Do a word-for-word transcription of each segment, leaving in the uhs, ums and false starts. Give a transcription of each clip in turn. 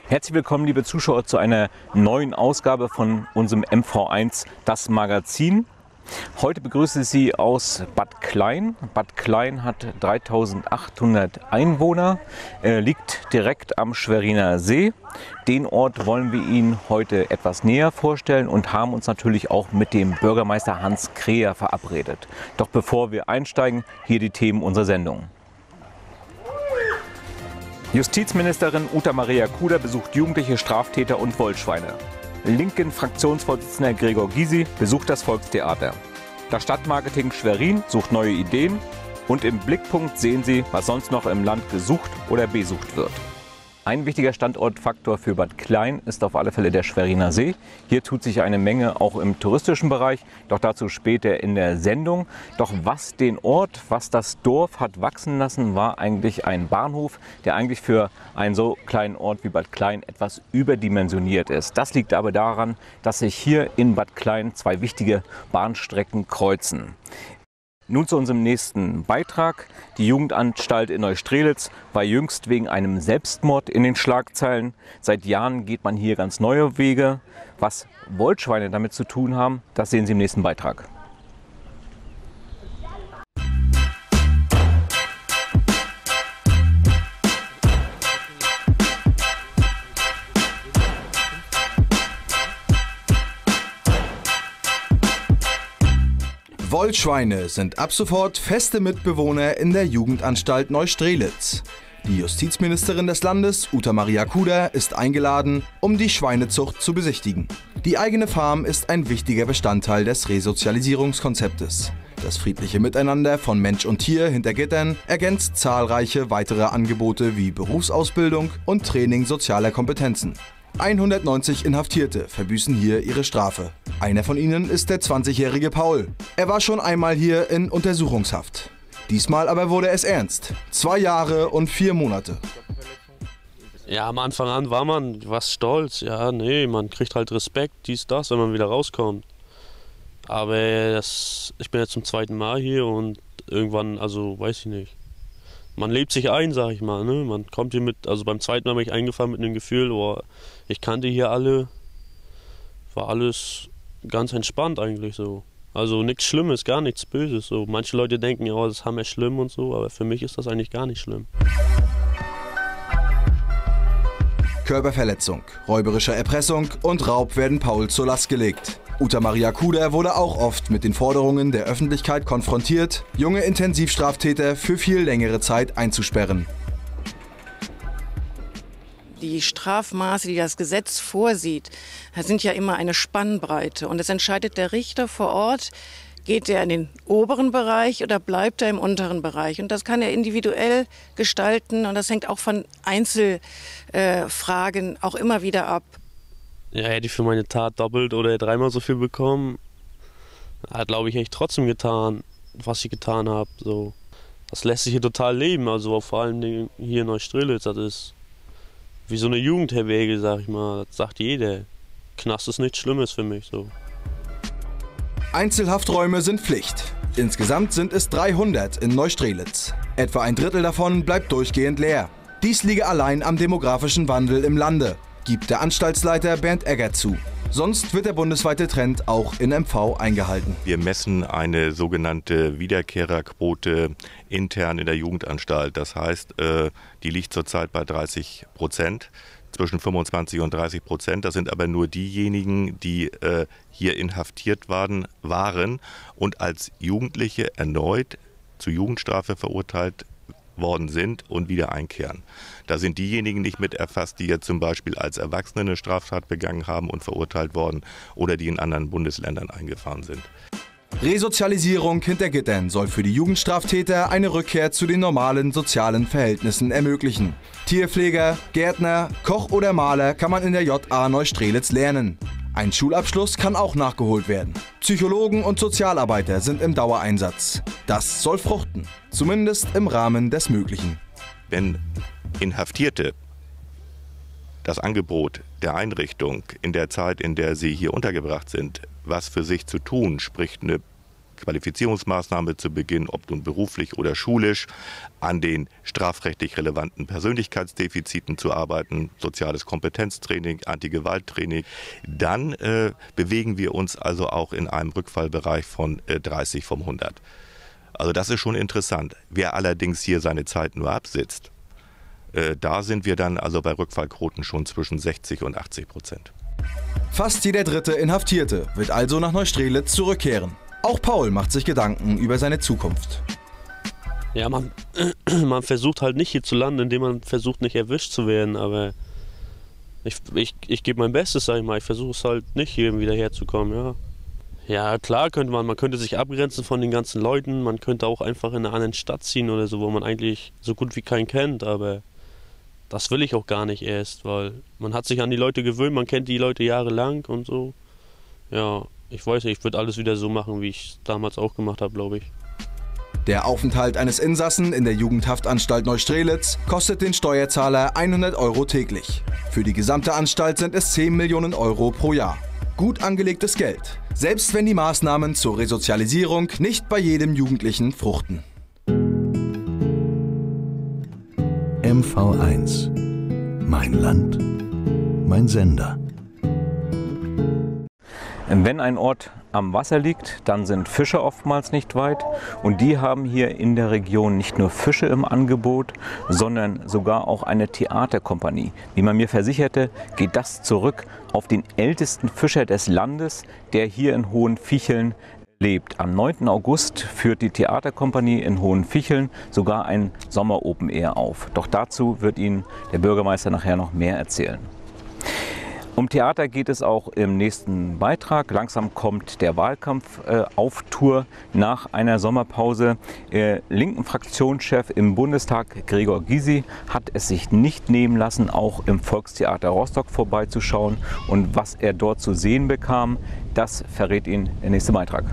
Herzlich willkommen, liebe Zuschauer, zu einer neuen Ausgabe von unserem M V eins, das Magazin. Heute begrüße ich Sie aus Bad Klein. Bad Klein hat dreitausendachthundert Einwohner, äh, liegt direkt am Schweriner See. Den Ort wollen wir Ihnen heute etwas näher vorstellen und haben uns natürlich auch mit dem Bürgermeister Hans Kreher verabredet. Doch bevor wir einsteigen, hier die Themen unserer Sendung. Justizministerin Uta Maria Kuder besucht jugendliche Straftäter und Wollschweine. Linken Fraktionsvorsitzender Gregor Gysi besucht das Volkstheater. Das Stadtmarketing Schwerin sucht neue Ideen und im Blickpunkt sehen Sie, was sonst noch im Land gesucht oder besucht wird. Ein wichtiger Standortfaktor für Bad Klein ist auf alle Fälle der Schweriner See. Hier tut sich eine Menge auch im touristischen Bereich, doch dazu später in der Sendung. Doch was den Ort, was das Dorf hat wachsen lassen, war eigentlich ein Bahnhof, der eigentlich für einen so kleinen Ort wie Bad Klein etwas überdimensioniert ist. Das liegt aber daran, dass sich hier in Bad Klein zwei wichtige Bahnstrecken kreuzen. Nun zu unserem nächsten Beitrag. Die Jugendanstalt in Neustrelitz war jüngst wegen einem Selbstmord in den Schlagzeilen. Seit Jahren geht man hier ganz neue Wege. Was Wollschweine damit zu tun haben, das sehen Sie im nächsten Beitrag. Wollschweine sind ab sofort feste Mitbewohner in der Jugendanstalt Neustrelitz. Die Justizministerin des Landes, Uta Maria Kuder, ist eingeladen, um die Schweinezucht zu besichtigen. Die eigene Farm ist ein wichtiger Bestandteil des Resozialisierungskonzeptes. Das friedliche Miteinander von Mensch und Tier hinter Gittern ergänzt zahlreiche weitere Angebote wie Berufsausbildung und Training sozialer Kompetenzen. hundertneunzig Inhaftierte verbüßen hier ihre Strafe. Einer von ihnen ist der zwanzigjährige Paul. Er war schon einmal hier in Untersuchungshaft. Diesmal aber wurde es ernst. Zwei Jahre und vier Monate. Ja, am Anfang an war man was stolz. Ja, nee, man kriegt halt Respekt, dies, das, wenn man wieder rauskommt. Aber das, ich bin jetzt zum zweiten Mal hier und irgendwann, also weiß ich nicht. Man lebt sich ein, sag ich mal, ne? Man kommt hier mit, also beim zweiten Mal bin ich eingefahren mit einem Gefühl, oh, ich kannte hier alle, war alles ganz entspannt eigentlich so. Also nichts Schlimmes, gar nichts Böses so. Manche Leute denken, ja, das haben wir schlimm und so, aber für mich ist das eigentlich gar nicht schlimm. Körperverletzung, räuberische Erpressung und Raub werden Paul zur Last gelegt. Uta Maria Kuder wurde auch oft mit den Forderungen der Öffentlichkeit konfrontiert, junge Intensivstraftäter für viel längere Zeit einzusperren. Die Strafmaße, die das Gesetz vorsieht, sind ja immer eine Spannbreite. Und es entscheidet der Richter vor Ort, geht er in den oberen Bereich oder bleibt er im unteren Bereich. Und das kann er individuell gestalten und das hängt auch von Einzelfragen äh, auch immer wieder ab. Ja, hätte ich für meine Tat doppelt oder dreimal so viel bekommen, hat, glaube ich, echt trotzdem getan, was ich getan habe. So. Das lässt sich hier total leben, also vor allem hier in Neustrelitz. Das ist wie so eine Jugendherberge, sag ich mal. Das sagt jeder. Knast ist nichts Schlimmes für mich. So. Einzelhafträume sind Pflicht. Insgesamt sind es dreihundert in Neustrelitz. Etwa ein Drittel davon bleibt durchgehend leer. Dies liege allein am demografischen Wandel im Lande, gibt der Anstaltsleiter Bernd Egger zu. Sonst wird der bundesweite Trend auch in M V eingehalten. Wir messen eine sogenannte Wiederkehrerquote intern in der Jugendanstalt. Das heißt, die liegt zurzeit bei dreißig Prozent, zwischen fünfundzwanzig und dreißig Prozent. Das sind aber nur diejenigen, die hier inhaftiert waren, waren und als Jugendliche erneut zu Jugendstrafe verurteilt worden sind und wieder einkehren. Da sind diejenigen nicht mit erfasst, die jetzt zum Beispiel als Erwachsene eine Straftat begangen haben und verurteilt worden oder die in anderen Bundesländern eingefahren sind. Resozialisierung hinter Gittern soll für die Jugendstraftäter eine Rückkehr zu den normalen sozialen Verhältnissen ermöglichen. Tierpfleger, Gärtner, Koch oder Maler kann man in der J A Neustrelitz lernen. Ein Schulabschluss kann auch nachgeholt werden. Psychologen und Sozialarbeiter sind im Dauereinsatz. Das soll fruchten, zumindest im Rahmen des Möglichen. Wenn Inhaftierte das Angebot der Einrichtung in der Zeit, in der sie hier untergebracht sind, was für sich zu tun, sprich eine Qualifizierungsmaßnahme zu beginnen, ob nun beruflich oder schulisch, an den strafrechtlich relevanten Persönlichkeitsdefiziten zu arbeiten, soziales Kompetenztraining, Antigewalttraining. Dann äh, bewegen wir uns also auch in einem Rückfallbereich von äh, dreißig vom hundert. Also das ist schon interessant. Wer allerdings hier seine Zeit nur absitzt, äh, da sind wir dann also bei Rückfallquoten schon zwischen sechzig und achtzig Prozent. Fast jeder dritte Inhaftierte wird also nach Neustrelitz zurückkehren. Auch Paul macht sich Gedanken über seine Zukunft. Ja, man, man versucht halt nicht hier zu landen, indem man versucht, nicht erwischt zu werden. Aber ich, ich, ich gebe mein Bestes, sag ich mal. Ich versuche es halt nicht, hier wieder herzukommen, ja. Ja, klar könnte man, man könnte sich abgrenzen von den ganzen Leuten. Man könnte auch einfach in eine andere Stadt ziehen oder so, wo man eigentlich so gut wie keinen kennt. Aber das will ich auch gar nicht erst, weil man hat sich an die Leute gewöhnt, man kennt die Leute jahrelang und so. Ja, ich weiß nicht, ich würde alles wieder so machen, wie ich es damals auch gemacht habe, glaube ich. Der Aufenthalt eines Insassen in der Jugendhaftanstalt Neustrelitz kostet den Steuerzahler hundert Euro täglich. Für die gesamte Anstalt sind es zehn Millionen Euro pro Jahr. Gut angelegtes Geld, selbst wenn die Maßnahmen zur Resozialisierung nicht bei jedem Jugendlichen fruchten. M V eins. Mein Land, mein Sender. Wenn ein Ort am Wasser liegt, dann sind Fische oftmals nicht weit und die haben hier in der Region nicht nur Fische im Angebot, sondern sogar auch eine Theaterkompanie. Wie man mir versicherte, geht das zurück auf den ältesten Fischer des Landes, der hier in Hohenficheln lebt. Am neunten August führt die Theaterkompanie in Hohenficheln sogar ein Sommer-Open Air auf. Doch dazu wird Ihnen der Bürgermeister nachher noch mehr erzählen. Um Theater geht es auch im nächsten Beitrag. Langsam kommt der Wahlkampf äh, auf Tour nach einer Sommerpause. Äh, linken Fraktionschef im Bundestag Gregor Gysi hat es sich nicht nehmen lassen, auch im Volkstheater Rostock vorbeizuschauen. Und was er dort zu sehen bekam, das verrät Ihnen der nächste Beitrag.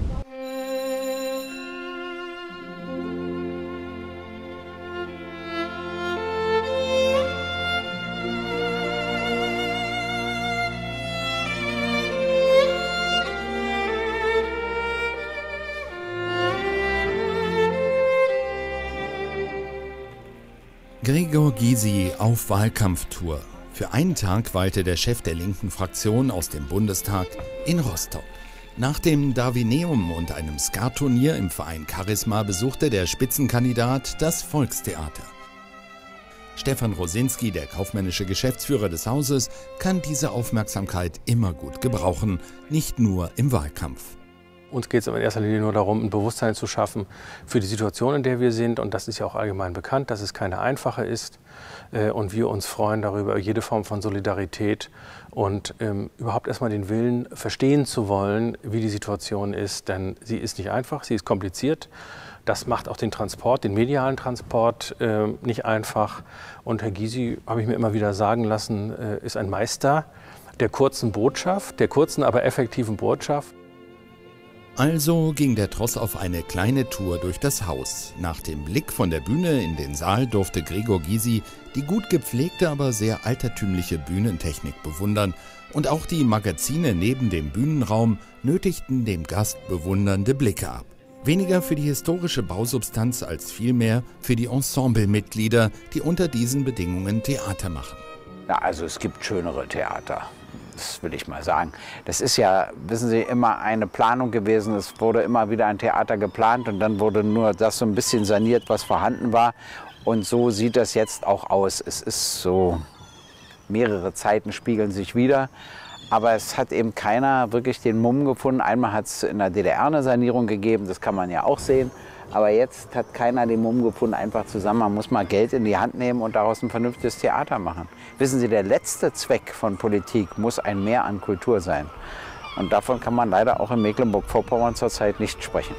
Gregor Gysi auf Wahlkampftour. Für einen Tag weilte der Chef der linken Fraktion aus dem Bundestag in Rostock. Nach dem Darwineum und einem Skatturnier im Verein Charisma besuchte der Spitzenkandidat das Volkstheater. Stefan Rosinski, der kaufmännische Geschäftsführer des Hauses, kann diese Aufmerksamkeit immer gut gebrauchen, nicht nur im Wahlkampf. Uns geht es in erster Linie nur darum, ein Bewusstsein zu schaffen für die Situation, in der wir sind. Und das ist ja auch allgemein bekannt, dass es keine einfache ist. Und wir uns freuen darüber, jede Form von Solidarität und ähm, überhaupt erstmal den Willen verstehen zu wollen, wie die Situation ist. Denn sie ist nicht einfach, sie ist kompliziert. Das macht auch den Transport, den medialen Transport äh, nicht einfach. Und Herr Gysi, habe ich mir immer wieder sagen lassen, äh, ist ein Meister der kurzen Botschaft, der kurzen, aber effektiven Botschaft. Also ging der Tross auf eine kleine Tour durch das Haus. Nach dem Blick von der Bühne in den Saal durfte Gregor Gysi die gut gepflegte, aber sehr altertümliche Bühnentechnik bewundern. Und auch die Magazine neben dem Bühnenraum nötigten dem Gast bewundernde Blicke ab. Weniger für die historische Bausubstanz als vielmehr für die Ensemblemitglieder, die unter diesen Bedingungen Theater machen. Ja, also es gibt schönere Theater. Das will ich mal sagen. Das ist ja, wissen Sie, immer eine Planung gewesen. Es wurde immer wieder ein Theater geplant und dann wurde nur das so ein bisschen saniert, was vorhanden war. Und so sieht das jetzt auch aus. Es ist so, mehrere Zeiten spiegeln sich wieder. Aber es hat eben keiner wirklich den Mumm gefunden. Einmal hat es in der D D R eine Sanierung gegeben, das kann man ja auch sehen. Aber jetzt hat keiner den Mumm gefunden, einfach zusammen, man muss mal Geld in die Hand nehmen und daraus ein vernünftiges Theater machen. Wissen Sie, der letzte Zweck von Politik muss ein Mehr an Kultur sein. Und davon kann man leider auch in Mecklenburg-Vorpommern zurzeit nicht sprechen.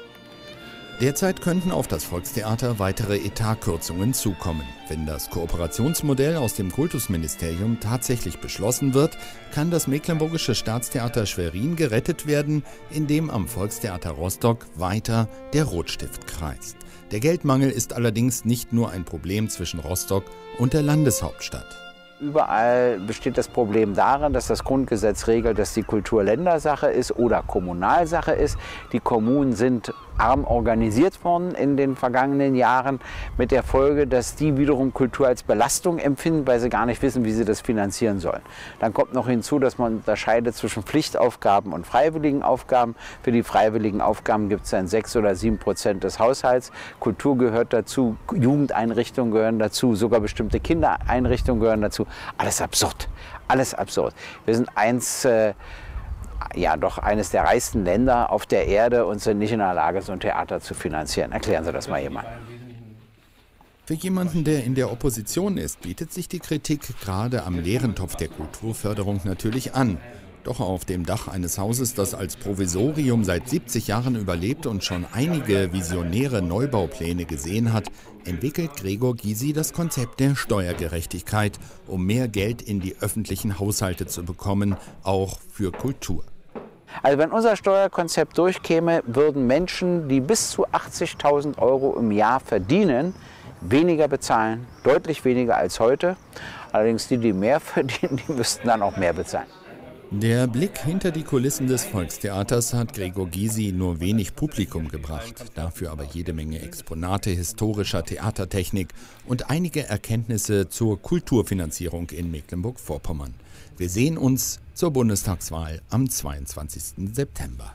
Derzeit könnten auf das Volkstheater weitere Etatkürzungen zukommen. Wenn das Kooperationsmodell aus dem Kultusministerium tatsächlich beschlossen wird, kann das Mecklenburgische Staatstheater Schwerin gerettet werden, indem am Volkstheater Rostock weiter der Rotstift kreist. Der Geldmangel ist allerdings nicht nur ein Problem zwischen Rostock und der Landeshauptstadt. Überall besteht das Problem darin, dass das Grundgesetz regelt, dass die Kultur Ländersache ist oder Kommunalsache ist. Die Kommunen sind arm organisiert worden in den vergangenen Jahren, mit der Folge, dass die wiederum Kultur als Belastung empfinden, weil sie gar nicht wissen, wie sie das finanzieren sollen. Dann kommt noch hinzu, dass man unterscheidet zwischen Pflichtaufgaben und freiwilligen Aufgaben. Für die freiwilligen Aufgaben gibt es dann sechs oder sieben Prozent des Haushalts. Kultur gehört dazu, Jugendeinrichtungen gehören dazu, sogar bestimmte Kindereinrichtungen gehören dazu. Alles absurd, alles absurd. Wir sind eins, äh, ja, doch eines der reichsten Länder auf der Erde und sind nicht in der Lage, so ein Theater zu finanzieren. Erklären Sie das mal jemand. Für jemanden, der in der Opposition ist, bietet sich die Kritik gerade am leeren Topf der Kulturförderung natürlich an. Doch auf dem Dach eines Hauses, das als Provisorium seit siebzig Jahren überlebt und schon einige visionäre Neubaupläne gesehen hat, entwickelt Gregor Gysi das Konzept der Steuergerechtigkeit, um mehr Geld in die öffentlichen Haushalte zu bekommen, auch für Kultur. Also wenn unser Steuerkonzept durchkäme, würden Menschen, die bis zu achtzigtausend Euro im Jahr verdienen, weniger bezahlen, deutlich weniger als heute. Allerdings die, die mehr verdienen, die müssten dann auch mehr bezahlen. Der Blick hinter die Kulissen des Volkstheaters hat Gregor Gysi nur wenig Publikum gebracht, dafür aber jede Menge Exponate historischer Theatertechnik und einige Erkenntnisse zur Kulturfinanzierung in Mecklenburg-Vorpommern. Wir sehen uns zur Bundestagswahl am zweiundzwanzigsten September.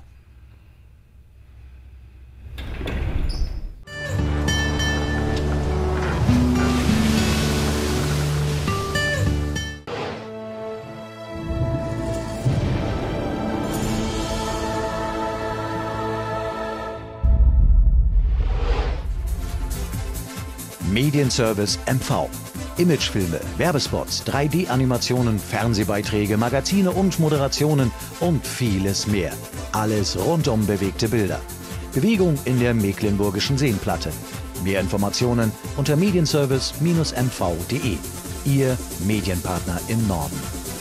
Medienservice M V. Imagefilme, Werbespots, drei D Animationen, Fernsehbeiträge, Magazine und Moderationen und vieles mehr. Alles rund um bewegte Bilder. Bewegung in der mecklenburgischen Seenplatte. Mehr Informationen unter medienservice Bindestrich m v punkt de. Ihr Medienpartner im Norden.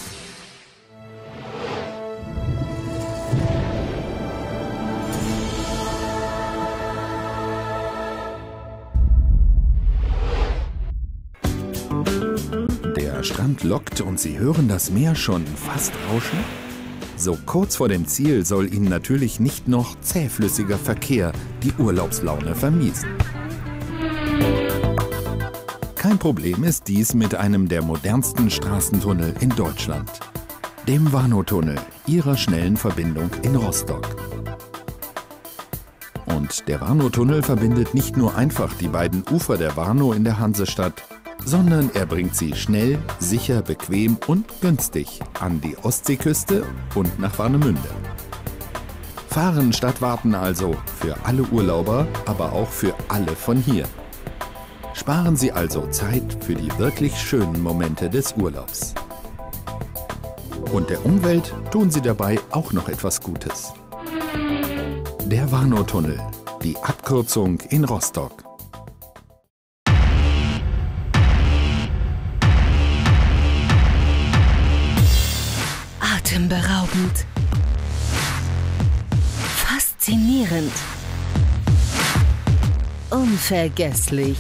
Der Strand lockt und Sie hören das Meer schon fast rauschen? So kurz vor dem Ziel soll Ihnen natürlich nicht noch zähflüssiger Verkehr die Urlaubslaune vermiesen. Kein Problem ist dies mit einem der modernsten Straßentunnel in Deutschland, dem Warnow-Tunnel, Ihrer schnellen Verbindung in Rostock. Und der Warnow-Tunnel verbindet nicht nur einfach die beiden Ufer der Warnow in der Hansestadt, sondern er bringt sie schnell, sicher, bequem und günstig an die Ostseeküste und nach Warnemünde. Fahren statt warten also für alle Urlauber, aber auch für alle von hier. Sparen Sie also Zeit für die wirklich schönen Momente des Urlaubs. Und der Umwelt tun Sie dabei auch noch etwas Gutes. Der Warnow-Tunnel, die Abkürzung in Rostock. Atemberaubend. Faszinierend. Unvergesslich.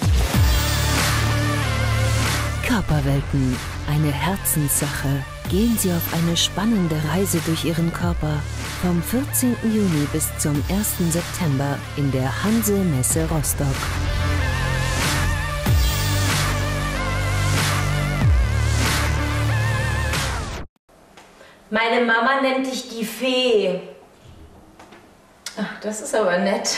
Körperwelten, eine Herzenssache. Gehen Sie auf eine spannende Reise durch Ihren Körper. Vom vierzehnten Juni bis zum ersten September in der Hanse-Messe Rostock. Meine Mama nennt dich die Fee. Ach, das ist aber nett.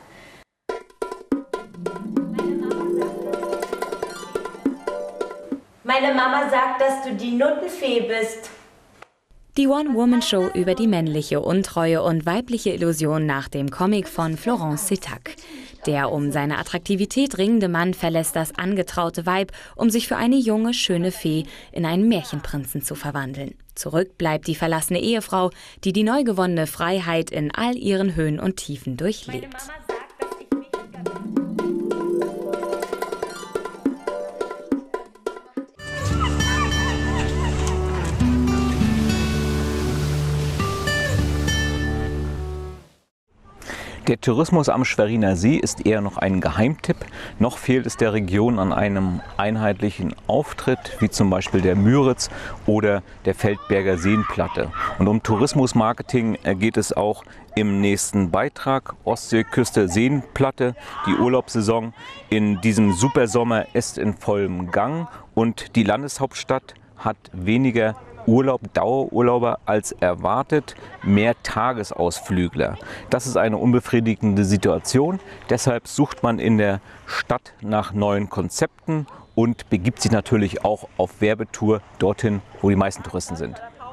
Meine Mama sagt, dass du die Nuttenfee bist. Die One-Woman-Show über die männliche Untreue und weibliche Illusion nach dem Comic von Florence Setac. Der um seine Attraktivität ringende Mann verlässt das angetraute Weib, um sich für eine junge, schöne Fee in einen Märchenprinzen zu verwandeln. Zurück bleibt die verlassene Ehefrau, die die neu gewonnene Freiheit in all ihren Höhen und Tiefen durchlebt. Der Tourismus am Schweriner See ist eher noch ein Geheimtipp. Noch fehlt es der Region an einem einheitlichen Auftritt, wie zum Beispiel der Müritz oder der Feldberger Seenplatte. Und um Tourismusmarketing geht es auch im nächsten Beitrag. Ostseeküste Seenplatte, die Urlaubssaison in diesem Supersommer ist in vollem Gang und die Landeshauptstadt hat weniger Urlaub, Dauerurlauber als erwartet, mehr Tagesausflügler. Das ist eine unbefriedigende Situation. Deshalb sucht man in der Stadt nach neuen Konzepten und begibt sich natürlich auch auf Werbetour dorthin, wo die meisten Touristen sind.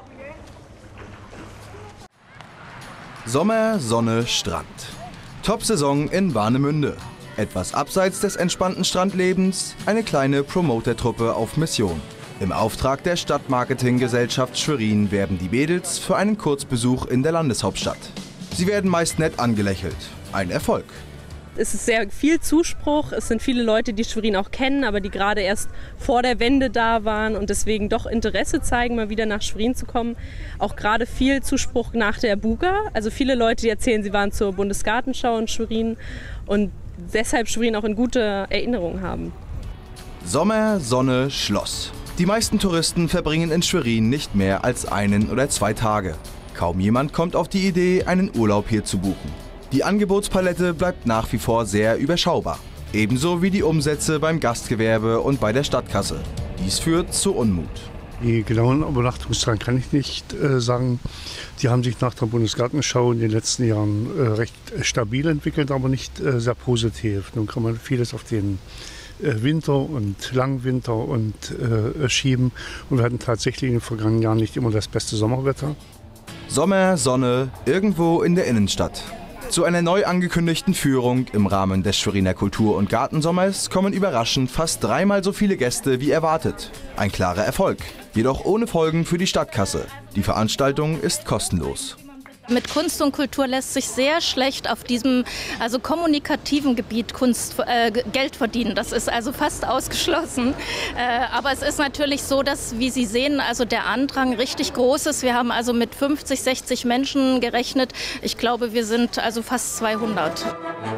Sommer, Sonne, Strand. Top-Saison in Warnemünde. Etwas abseits des entspannten Strandlebens, eine kleine Promoter-Truppe auf Mission. Im Auftrag der Stadtmarketinggesellschaft Schwerin werben die Mädels für einen Kurzbesuch in der Landeshauptstadt. Sie werden meist nett angelächelt. Ein Erfolg. Es ist sehr viel Zuspruch. Es sind viele Leute, die Schwerin auch kennen, aber die gerade erst vor der Wende da waren und deswegen doch Interesse zeigen, mal wieder nach Schwerin zu kommen. Auch gerade viel Zuspruch nach der Buga. Also viele Leute, die erzählen, sie waren zur Bundesgartenschau in Schwerin und deshalb Schwerin auch in gute Erinnerung haben. Sommer, Sonne, Schloss. Die meisten Touristen verbringen in Schwerin nicht mehr als einen oder zwei Tage. Kaum jemand kommt auf die Idee, einen Urlaub hier zu buchen. Die Angebotspalette bleibt nach wie vor sehr überschaubar. Ebenso wie die Umsätze beim Gastgewerbe und bei der Stadtkasse. Dies führt zu Unmut. Die genauen Übernachtungszahlen kann ich nicht äh, sagen. Die haben sich nach der Bundesgartenschau in den letzten Jahren äh, recht stabil entwickelt, aber nicht äh, sehr positiv. Nun kann man vieles auf den Winter und Langwinter und äh, schieben und wir hatten tatsächlich in den vergangenen Jahren nicht immer das beste Sommerwetter. Sommer, Sonne, irgendwo in der Innenstadt. Zu einer neu angekündigten Führung im Rahmen des Schweriner Kultur- und Gartensommers kommen überraschend fast dreimal so viele Gäste wie erwartet. Ein klarer Erfolg, jedoch ohne Folgen für die Stadtkasse. Die Veranstaltung ist kostenlos. Mit Kunst und Kultur lässt sich sehr schlecht auf diesem also kommunikativen Gebiet Kunst, äh, Geld verdienen. Das ist also fast ausgeschlossen. Äh, aber es ist natürlich so, dass, wie Sie sehen, also der Andrang richtig groß ist. Wir haben also mit fünfzig, sechzig Menschen gerechnet. Ich glaube, wir sind also fast zweihundert.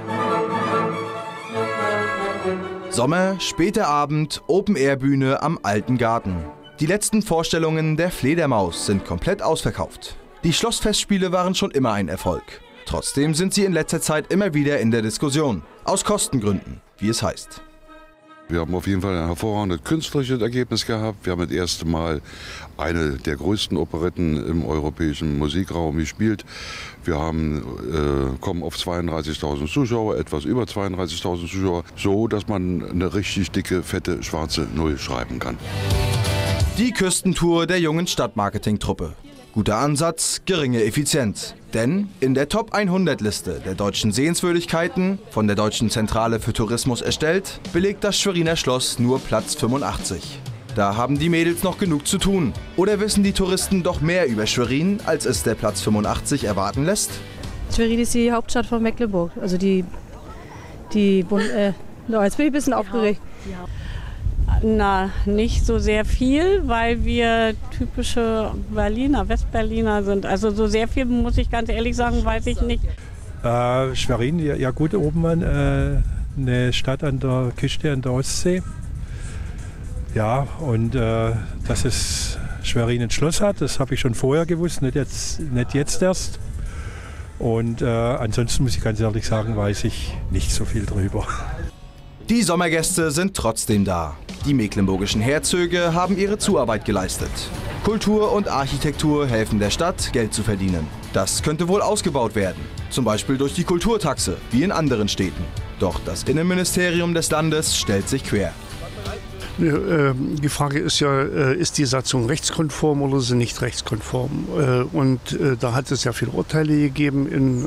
Sommer, später Abend, Open-Air-Bühne am Alten Garten. Die letzten Vorstellungen der Fledermaus sind komplett ausverkauft. Die Schlossfestspiele waren schon immer ein Erfolg. Trotzdem sind sie in letzter Zeit immer wieder in der Diskussion. Aus Kostengründen, wie es heißt. Wir haben auf jeden Fall ein hervorragendes künstlerisches Ergebnis gehabt. Wir haben das erste Mal eine der größten Operetten im europäischen Musikraum gespielt. Wir haben, äh, kommen auf zweiunddreißigtausend Zuschauer, etwas über zweiunddreißigtausend Zuschauer, so dass man eine richtig dicke, fette, schwarze Null schreiben kann. Die Küstentour der jungen Stadtmarketing-Truppe. Guter Ansatz, geringe Effizienz. Denn in der Top hundert Liste der deutschen Sehenswürdigkeiten, von der Deutschen Zentrale für Tourismus erstellt, belegt das Schweriner Schloss nur Platz fünfundachtzig. Da haben die Mädels noch genug zu tun. Oder wissen die Touristen doch mehr über Schwerin, als es der Platz fünfundachtzig erwarten lässt? Schwerin ist die Hauptstadt von Mecklenburg. Also die, die äh, no, jetzt bin ich ein bisschen aufgeregt. Na, nicht so sehr viel, weil wir typische Berliner, Westberliner sind. Also so sehr viel, muss ich ganz ehrlich sagen, weiß ich nicht. Äh, Schwerin, ja, ja gut, oben äh, eine Stadt an der Küste an der Ostsee. Ja, und äh, dass es Schwerin ein Schloss hat, das habe ich schon vorher gewusst, nicht jetzt, nicht jetzt erst. Und äh, ansonsten muss ich ganz ehrlich sagen, weiß ich nicht so viel drüber. Die Sommergäste sind trotzdem da. Die mecklenburgischen Herzöge haben ihre Zuarbeit geleistet. Kultur und Architektur helfen der Stadt, Geld zu verdienen. Das könnte wohl ausgebaut werden. Zum Beispiel durch die Kulturtaxe, wie in anderen Städten. Doch das Innenministerium des Landes stellt sich quer. Die Frage ist ja, ist die Satzung rechtskonform oder ist sie nicht rechtskonform? Und da hat es ja viele Urteile gegeben in,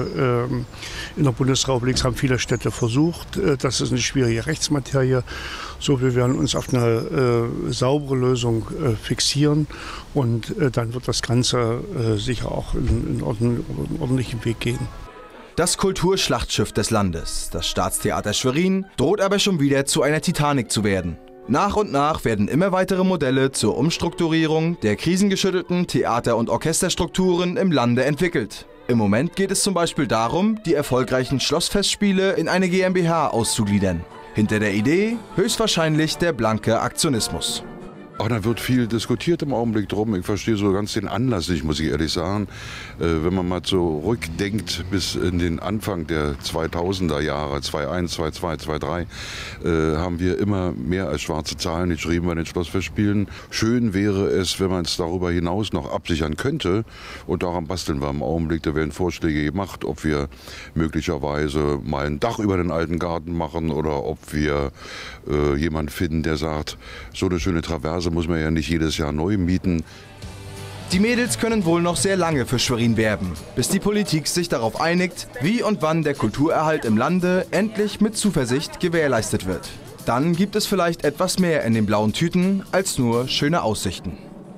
in der Bundesrepublik. Das haben viele Städte versucht. Das ist eine schwierige Rechtsmaterie. So, wir werden uns auf eine saubere Lösung fixieren und dann wird das Ganze sicher auch in, in einen ordentlichen Weg gehen. Das Kulturschlachtschiff des Landes, das Staatstheater Schwerin, droht aber schon wieder zu einer Titanic zu werden. Nach und nach werden immer weitere Modelle zur Umstrukturierung der krisengeschüttelten Theater- und Orchesterstrukturen im Lande entwickelt. Im Moment geht es zum Beispiel darum, die erfolgreichen Schlossfestspiele in eine GmbH auszugliedern. Hinter der Idee höchstwahrscheinlich der blanke Aktionismus. Ach, da wird viel diskutiert im Augenblick drum. Ich verstehe so ganz den Anlass nicht, muss ich ehrlich sagen. Äh, wenn man mal zurückdenkt bis in den Anfang der zweitausender Jahre, zweitausendeins, zweitausendzwei, zweitausenddrei, äh, haben wir immer mehr als schwarze Zahlen geschrieben bei den Schlossfestspielen. Schön wäre es, wenn man es darüber hinaus noch absichern könnte. Und daran basteln wir im Augenblick. Da werden Vorschläge gemacht, ob wir möglicherweise mal ein Dach über den alten Garten machen oder ob wir äh, jemanden finden, der sagt, so eine schöne Traverse muss man ja nicht jedes Jahr neu mieten. Die Mädels können wohl noch sehr lange für Schwerin werben, bis die Politik sich darauf einigt, wie und wann der Kulturerhalt im Lande endlich mit Zuversicht gewährleistet wird. Dann gibt es vielleicht etwas mehr in den blauen Tüten als nur schöne Aussichten.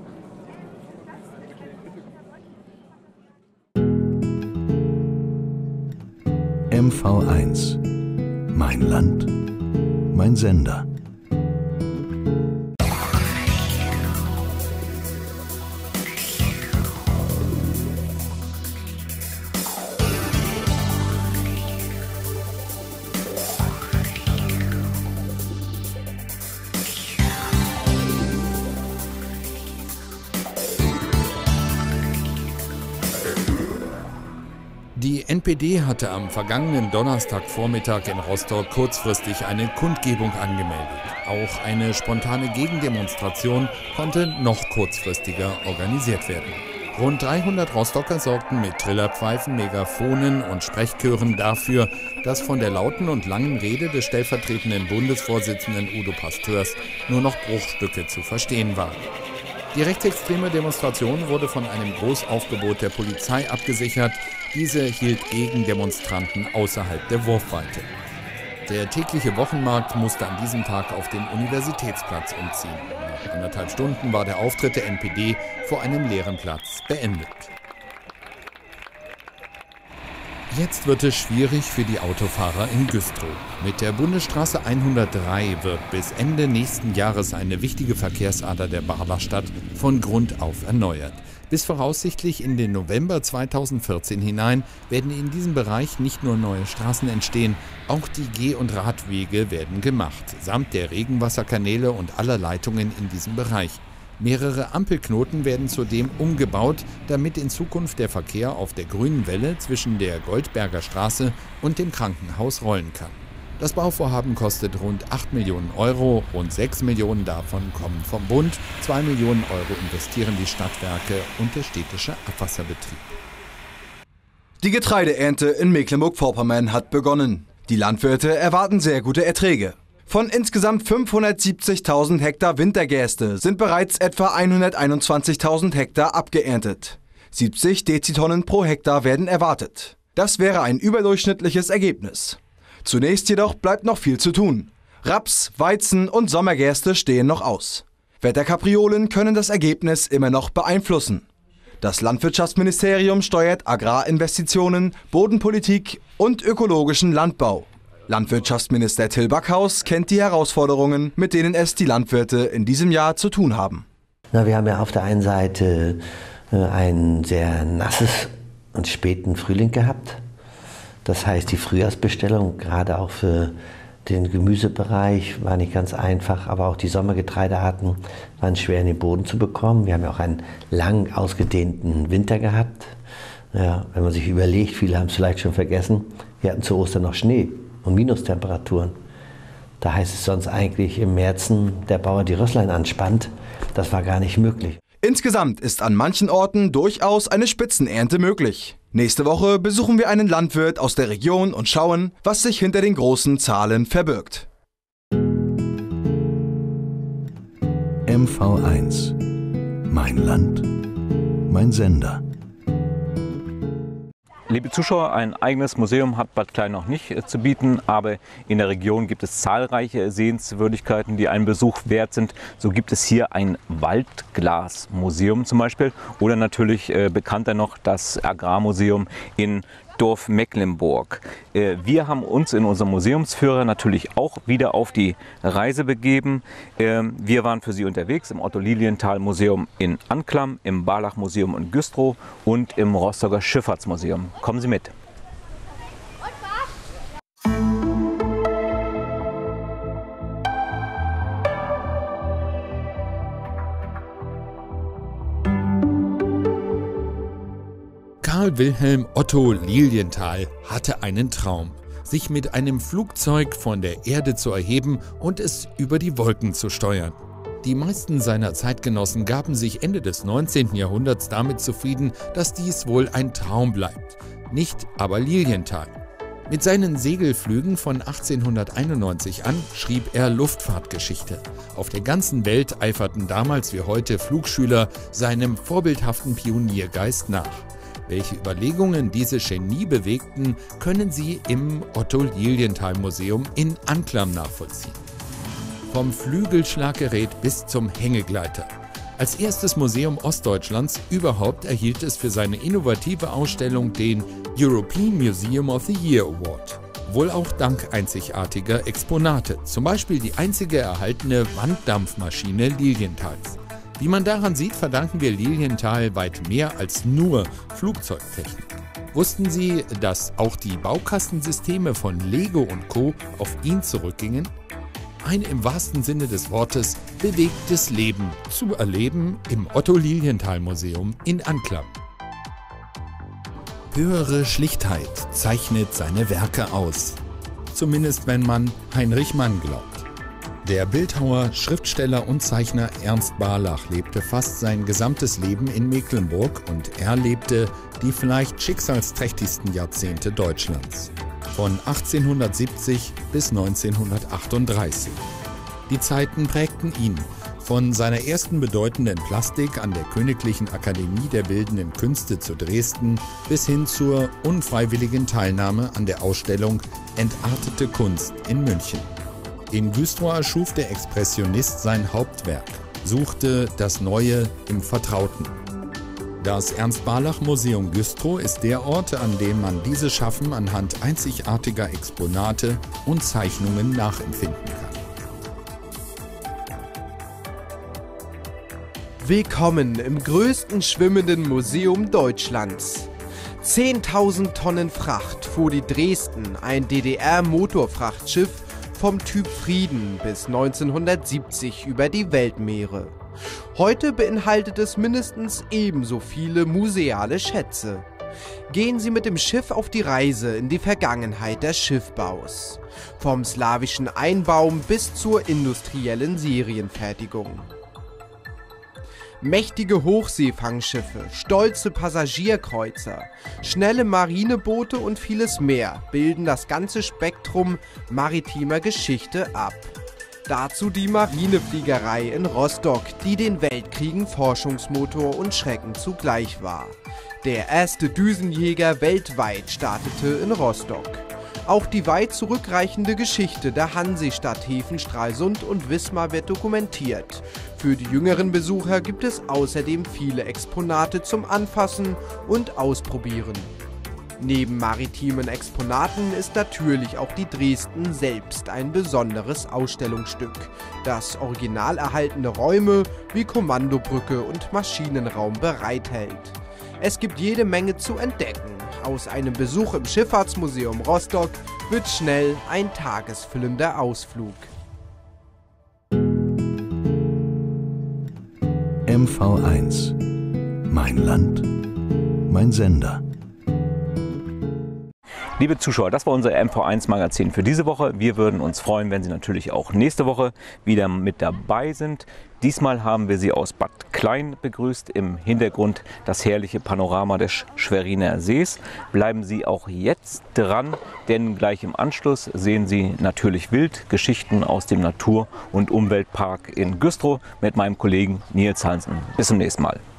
M V eins. Mein Land, mein Sender. Die N P D hatte am vergangenen Donnerstagvormittag in Rostock kurzfristig eine Kundgebung angemeldet. Auch eine spontane Gegendemonstration konnte noch kurzfristiger organisiert werden. Rund dreihundert Rostocker sorgten mit Trillerpfeifen, Megafonen und Sprechchören dafür, dass von der lauten und langen Rede des stellvertretenden Bundesvorsitzenden Udo Pasteurs nur noch Bruchstücke zu verstehen waren. Die rechtsextreme Demonstration wurde von einem Großaufgebot der Polizei abgesichert. Diese hielt Gegendemonstranten außerhalb der Wurfweite. Der tägliche Wochenmarkt musste an diesem Tag auf den Universitätsplatz umziehen. Nach anderthalb Stunden war der Auftritt der N P D vor einem leeren Platz beendet. Jetzt wird es schwierig für die Autofahrer in Güstrow. Mit der Bundesstraße hundertdrei wird bis Ende nächsten Jahres eine wichtige Verkehrsader der Barlerstadt von Grund auf erneuert. Bis voraussichtlich in den November zweitausendvierzehn hinein werden in diesem Bereich nicht nur neue Straßen entstehen, auch die Geh- und Radwege werden gemacht, samt der Regenwasserkanäle und aller Leitungen in diesem Bereich. Mehrere Ampelknoten werden zudem umgebaut, damit in Zukunft der Verkehr auf der grünen Welle zwischen der Goldberger Straße und dem Krankenhaus rollen kann. Das Bauvorhaben kostet rund acht Millionen Euro, rund sechs Millionen davon kommen vom Bund, zwei Millionen Euro investieren die Stadtwerke und der städtische Abwasserbetrieb. Die Getreideernte in Mecklenburg-Vorpommern hat begonnen. Die Landwirte erwarten sehr gute Erträge. Von insgesamt fünfhundertsiebzigtausend Hektar Wintergerste sind bereits etwa hunderteinundzwanzigtausend Hektar abgeerntet. siebzig Dezitonnen pro Hektar werden erwartet. Das wäre ein überdurchschnittliches Ergebnis. Zunächst jedoch bleibt noch viel zu tun. Raps, Weizen und Sommergerste stehen noch aus. Wetterkapriolen können das Ergebnis immer noch beeinflussen. Das Landwirtschaftsministerium steuert Agrarinvestitionen, Bodenpolitik und ökologischen Landbau. Landwirtschaftsminister Till Backhaus kennt die Herausforderungen, mit denen es die Landwirte in diesem Jahr zu tun haben. Na, wir haben ja auf der einen Seite äh, ein sehr nasses und späten Frühling gehabt. Das heißt, die Frühjahrsbestellung, gerade auch für den Gemüsebereich, war nicht ganz einfach, aber auch die Sommergetreidearten waren schwer in den Boden zu bekommen. Wir haben ja auch einen lang ausgedehnten Winter gehabt. Ja, wenn man sich überlegt, viele haben es vielleicht schon vergessen, wir hatten zu Ostern noch Schnee und Minustemperaturen. Da heißt es sonst eigentlich im März, der Bauer die Rösslein anspannt. Das war gar nicht möglich. Insgesamt ist an manchen Orten durchaus eine Spitzenernte möglich. Nächste Woche besuchen wir einen Landwirt aus der Region und schauen, was sich hinter den großen Zahlen verbirgt. M V eins. Mein Land, mein Sender. Liebe Zuschauer, ein eigenes Museum hat Bad Klein noch nicht äh, zu bieten, aber in der Region gibt es zahlreiche Sehenswürdigkeiten, die einen Besuch wert sind. So gibt es hier ein Waldglasmuseum zum Beispiel oder natürlich äh, bekannter noch das Agrarmuseum in Dorf Mecklenburg. Wir haben uns in unserem Museumsführer natürlich auch wieder auf die Reise begeben. Wir waren für Sie unterwegs im Otto-Lilienthal-Museum in Anklam, im Barlach-Museum in Güstrow und im Rostocker Schifffahrtsmuseum. Kommen Sie mit. Karl Wilhelm Otto Lilienthal hatte einen Traum, sich mit einem Flugzeug von der Erde zu erheben und es über die Wolken zu steuern. Die meisten seiner Zeitgenossen gaben sich Ende des neunzehnten Jahrhunderts damit zufrieden, dass dies wohl ein Traum bleibt, nicht aber Lilienthal. Mit seinen Segelflügen von achtzehnhunderteinundneunzig an schrieb er Luftfahrtgeschichte. Auf der ganzen Welt eiferten damals wie heute Flugschüler seinem vorbildhaften Pioniergeist nach. Welche Überlegungen diese Genie bewegten, können Sie im Otto-Lilienthal-Museum in Anklam nachvollziehen. Vom Flügelschlaggerät bis zum Hängegleiter. Als erstes Museum Ostdeutschlands überhaupt erhielt es für seine innovative Ausstellung den European Museum of the Year Award. Wohl auch dank einzigartiger Exponate, zum Beispiel die einzige erhaltene Wanddampfmaschine Lilienthals. Wie man daran sieht, verdanken wir Lilienthal weit mehr als nur Flugzeugtechnik. Wussten Sie, dass auch die Baukastensysteme von Lego und Co. auf ihn zurückgingen? Ein im wahrsten Sinne des Wortes bewegtes Leben zu erleben im Otto-Lilienthal-Museum in Anklam. Höhere Schlichtheit zeichnet seine Werke aus. Zumindest wenn man Heinrich Mann glaubt. Der Bildhauer, Schriftsteller und Zeichner Ernst Barlach lebte fast sein gesamtes Leben in Mecklenburg und er lebte die vielleicht schicksalsträchtigsten Jahrzehnte Deutschlands. Von achtzehnhundertsiebzig bis neunzehnhundertachtunddreißig. Die Zeiten prägten ihn. Von seiner ersten bedeutenden Plastik an der Königlichen Akademie der Bildenden Künste zu Dresden bis hin zur unfreiwilligen Teilnahme an der Ausstellung Entartete Kunst in München. In Güstrow erschuf der Expressionist sein Hauptwerk, suchte das Neue im Vertrauten. Das Ernst-Barlach-Museum Güstrow ist der Ort, an dem man dieses Schaffen anhand einzigartiger Exponate und Zeichnungen nachempfinden kann. Willkommen im größten schwimmenden Museum Deutschlands. zehntausend Tonnen Fracht fuhr die Dresden, ein D D R-Motorfrachtschiff, vom Typ Frieden bis neunzehnhundertsiebzig über die Weltmeere. Heute beinhaltet es mindestens ebenso viele museale Schätze. Gehen Sie mit dem Schiff auf die Reise in die Vergangenheit des Schiffbaus. Vom slawischen Einbaum bis zur industriellen Serienfertigung. Mächtige Hochseefangschiffe, stolze Passagierkreuzer, schnelle Marineboote und vieles mehr bilden das ganze Spektrum maritimer Geschichte ab. Dazu die Marinefliegerei in Rostock, die den Weltkriegen Forschungsmotor und Schrecken zugleich war. Der erste Düsenjäger weltweit startete in Rostock. Auch die weit zurückreichende Geschichte der Hansestadthäfen Stralsund und Wismar wird dokumentiert. Für die jüngeren Besucher gibt es außerdem viele Exponate zum Anfassen und Ausprobieren. Neben maritimen Exponaten ist natürlich auch die Dresden selbst ein besonderes Ausstellungsstück, das original erhaltene Räume wie Kommandobrücke und Maschinenraum bereithält. Es gibt jede Menge zu entdecken. Aus einem Besuch im Schifffahrtsmuseum Rostock wird schnell ein tagesfüllender Ausflug. M V eins. Mein Land, mein Sender. Liebe Zuschauer, das war unser M V eins Magazin für diese Woche. Wir würden uns freuen, wenn Sie natürlich auch nächste Woche wieder mit dabei sind. Diesmal haben wir Sie aus Bad Klein begrüßt. Im Hintergrund das herrliche Panorama des Schweriner Sees. Bleiben Sie auch jetzt dran, denn gleich im Anschluss sehen Sie natürlich Wild, Geschichten aus dem Natur- und Umweltpark in Güstrow mit meinem Kollegen Nils Hansen. Bis zum nächsten Mal.